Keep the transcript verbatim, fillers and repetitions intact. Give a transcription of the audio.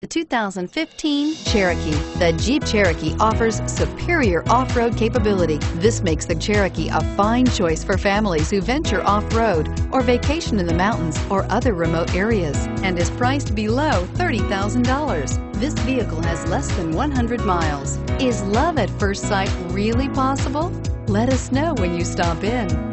The two thousand fifteen Cherokee. The Jeep Cherokee offers superior off-road capability. This makes the Cherokee a fine choice for families who venture off-road or vacation in the mountains or other remote areas, and is priced below thirty thousand dollars. This vehicle has less than one hundred miles. Is love at first sight really possible? Let us know when you stop in.